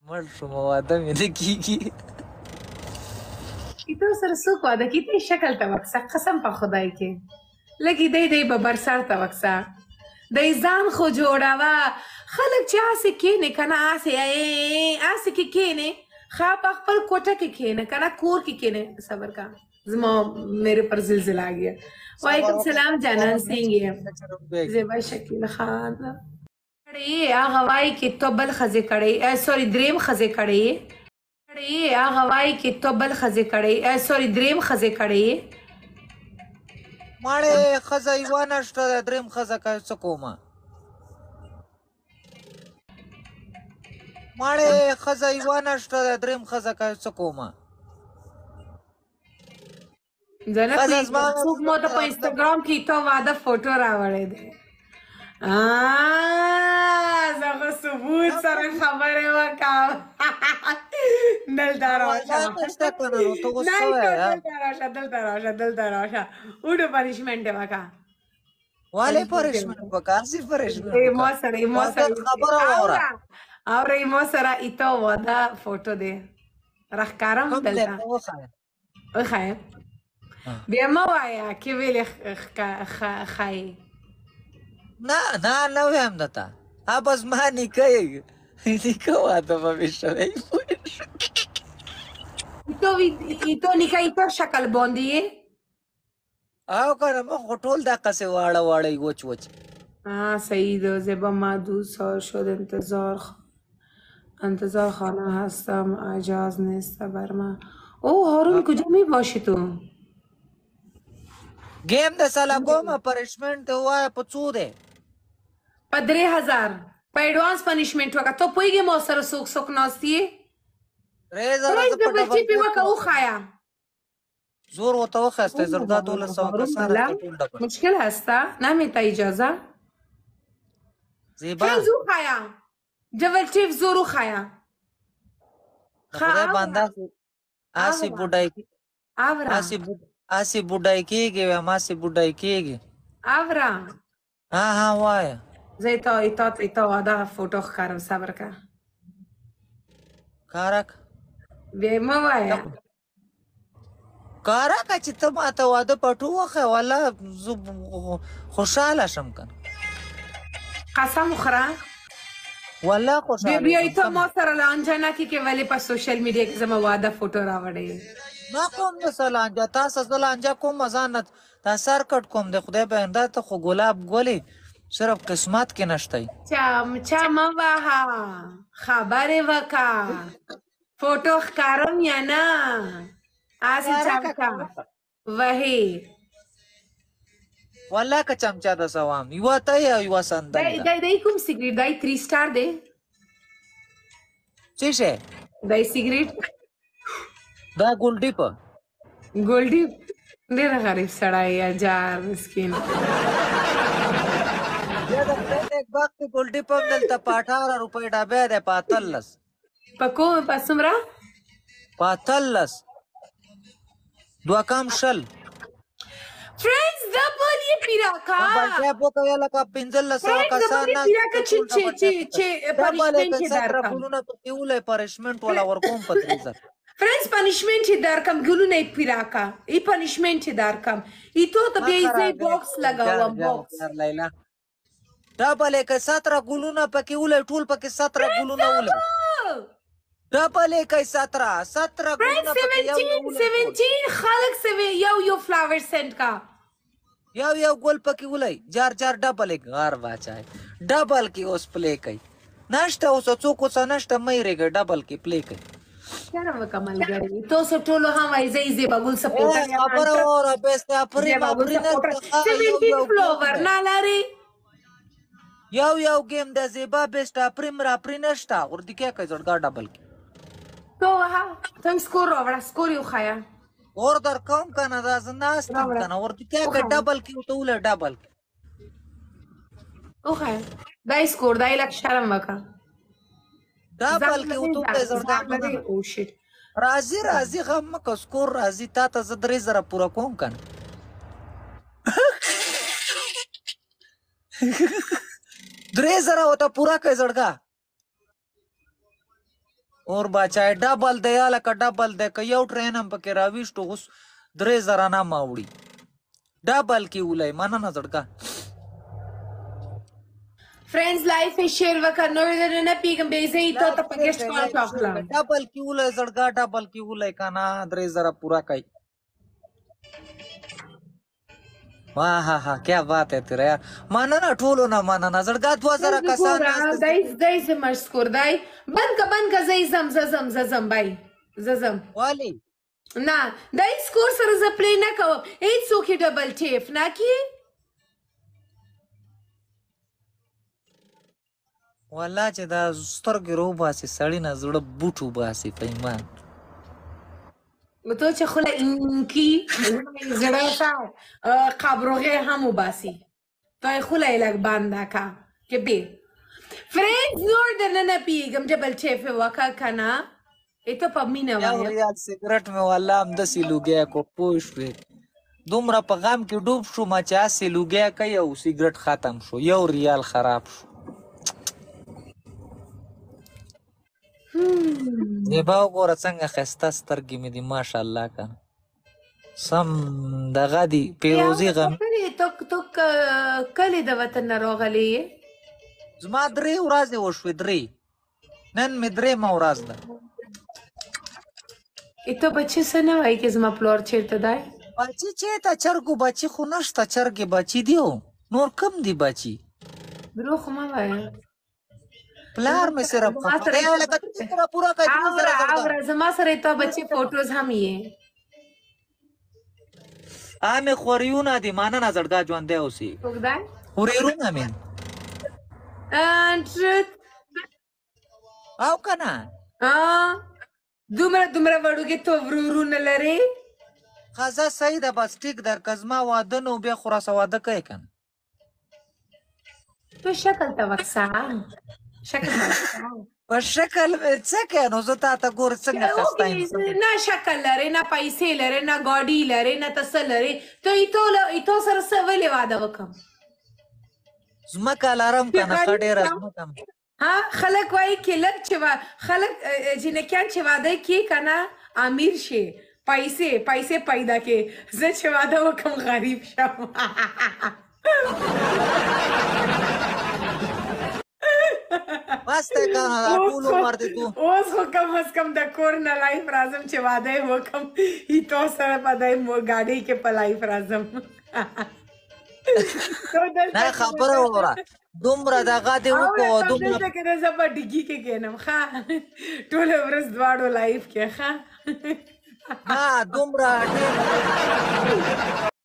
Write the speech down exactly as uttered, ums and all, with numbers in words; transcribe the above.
مړ شوم واده مې نه کېږي. ته سره څوک واده کړي ته شکل ته وکسه قسم په خدای کې لږ دی دی به برسر ته وکسه دی ځان خو جوړوه خلک چې هسې کښېنې که نه هسې هسې کې کښېنې ښه په خپل کوټه کې کښېنه که نه کور کې کښېنه صبر کا زما میرے پر زلزلہ آ گیا. وعلیکم السلام جانان سنگ زیبا شکیل خان هغه وایي چې تو بل ښځې کړی سوري دریم ښځې کړی هغه وایي چې تو بل ښځې کړی سوري دریم ښځې کړی ماړې ښځه یوه نشته ده دریم ښځه څه کومه ماړې ښځه یوه نشته ده دریم ښځه څه کومه ځنه څوک مو ته په انسټاګرام کې تو واده فوټو راوړی دی زه خو ثبوت سره خبرې وکړم دلته راشه دلته راشه دلته راشه وډو پنشمنټ یې وکړه ولې پنشمنټ وکړه هسې پنشمنټ ما سره ما سره خبره واوره اورئ ما سره ایته واده فوټو دی راښکارم دلته وښایم بیا مه وایه کې ویلې ښایي نه نه نه وایم درته ها بس ما نیکه یې نیکه واده به مې شوی ایتو نیکه ایتو شکل باندې یې او که نه ما خو ټول دقسې واړه واړه وچ وچ صحیح ده زیبا معدود سال شد انتظار انتظار خانه هستم اجاز نیست بر من او هارون کجا می باشی تو گیم د سالا کومه پنشمنټ ته ووایه په څو دی په درې هزار په ایډوانس پنشمنټ وکړه ته پوهېږې ما سره څوک څوک ناست یې پرایز ډبل چیپ یې وکړه وښایه زور ورته وخیستی زردا دولس سوه کسان مشکل هسته نمیته اجازه زیبا فرنز وښایه ډبل چیپ زور وښایه خدای بنده هسې بوډی هسې بوډی کېږي وایم هسې بوډی کېږي اورا ها ها وایه زه ایتا ایتا ایتا واده فوټو ښکارم صبر که کاره که بیا یې مه وایه کاره که چې ته ماته واده پټو وښیه والله زه خوشحاله شم که قسم وخوره والله خوشحاله بیا ایتا ما سره لانجه نه کړي چې ولې په سوشل میډیا کې زما واده فوټو راوړی ما کوم دسه لانجه تاسو زه لانجه کوم ځان نه تا سر کټ کوم د خدای بنده ته خو ګلاب ګلې صرف قسمت کې نشتی چمچه مه وهه خبرې وکړه فوټو ښکارم یا نه هسې چمچه وهې والله که چمچه درسه وایم یوه ته یا یوه سندل دی دی کوم سیګریټ دی تھری سټار دی څه شی دی سیګریټ دا ګولډي په ګولډي ډېر غریب سړی اجار مسکین بیا د خدای نیک بخت ګولډي په هم دلته په اټاره روپۍ ډبی دی په اتلس په کوم په څومره په اتلس دوه کم شل فرینډز ډبل یې پیراکه بلکې وکړه لکه پنځلس سوه کسان ډبل یې پیراکه چې چې چې پنشمنټ یې درکړم ګلونه پکې ولی پنشمنټ والا ورکوم په درې زره فرینډز پنشمنټ یې درکړم ګلونه یې پیراکه ای پنشمنټ یې درکړم ای تو ته بیا یې زه باکس لګوم باکس لیلا ډبل یې که ستره ګلونه پکې ولی ټول پکې ستره ګلونه ولی ډبل یې که ستره ستره ګلونه پکې سیونټین خلک یو یو فلاور سینټ کا یو یو ګل پکې ولی جار جار ډبل یې غار واچای ډبل کې اوس پلی کوي نشته اوس څوک اوس نشته مه یېرېږئ ډبل کې پلی کوي چېرې وکړه ملګري تاسو ټولو هم وایي زه یې زیبا ګل سپورټر یم خبره واوره بېسته افرین افرین سیونټین فلوور نه لري یو یو گیم د زیبا بیسټ اپریم را پرې نشته ورته کې کوي زړګا ډبل کې تو وها ته سکور راوړه سکور یې وښایه اور در کوم که نه دا زه ناست یم که نه ورته کې کوي ډبل کې ورته وله ډبل کې وښایه دا یې سکور دا یې لږ شرم وکړه ډبل کې ورته وله زړګا راځي راځي غم مه کوه سکور راځي تا ته زه درې زره پوره کوم که نه درې زره ورته پوره کوي زړګا اور بچای ډبل دی هلکه ډبل دی که یو ټرین هم پکې راویشتو اوس درې زره نه ماوړي ډبل کې ولای مننه زړګه فرینډز لایف شیر وکړه نور نه پیګم به زه ته ته پګشت کار کړم ډبل کې ولای زړګه ډبل کې ولای کنه درې زره پورا کوي वाह हा हा क्या बात है तेरा यार माना ना ठोलो ना माना ना जड़गा दुआ जरा कसान دای دای سے مشکور دای بند کا بند کا زئی زم زم زم بای زم والی نه دای سکور سره ز پلی نه کوم هیڅ څوک ډبل ټیپ نه کی والله چې دا سترګې رو باسي سړی نه زړه بوټو باسي په ایمان تو چې خله انکی زړه تا قبرغه هم وباسي تو خله لګ باندې کا کې به فرینډ نور د نه پیګم ډبل ټیپ وکا کنه ایته په مینا وایي یو ریال سیګریټ مې والله هم داسې لوګیا کو پوه شوې دومره په غم کې ډوب شوم چې هسې لوګیا کوي او سیګریټ ختم شو یو ریال خراب شو زیبا وګوره څنګه ښایسته سترګې مې دي ماشاءالله کنه سم دغه دي پیروزي غم تو تو کله د وطن نه راغلی زما درې ورځې وشوې درې نن مې درېیمه ورځ ده ایته بچې څه نه وایي چې زما پلور چېرته دی بچي چېرته چرګو بچي خو نشته چرګې بچي دي نور کم دي بچي دروغ مه وایه پلار مې صرف پورا اوره زما سره ته بچې فوټوز هم یې آمې خوریونه دي مننه زړګا ژوندی اوسي اوږدی خوریرونه مې او که نه دومره دومره وړوکې تو ورورونه لرې ښځه صحیح ده بس ټیک ده که زما واده نه و بیا خو راسه واده کوې که نه تو شکل ته وکسه شکل په شکل مې څه کوې نو زه تا ته ګورې څنګه ښایسته یم نه شکل لرې نه پیسې لرې نه ګاډي لرې نه ته څه لرې ته ایتو سره څه ولې واده وکړم ځمکه لرم که نه ښه ډېره ځمکه ها خلک وایي چې لږ چې خلک جنکیان چې واده کړي که نه امیر شي پیسې پیسې پیدا کړي زه چې واده وکړم غریب شم بس دی که نه دا ټول عمر دی تو اوس خو کم از کم د کور نه لایف راځم چې واده یې وکړم ایتو سره به دی ګاډۍ کې په لایف راځم نه خبره وره دومره دغه دې وکړو دومره دلته کې زه به ډیګي کې کښېنم ښه ټوله ورځ دواړو لایف کې ښه نه دومره